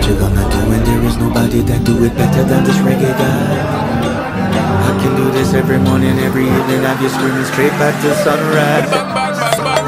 what you gonna do when there is nobody that do it better than this reggae guy? I can do this every morning, every evening. Have you screaming straight back to sunrise.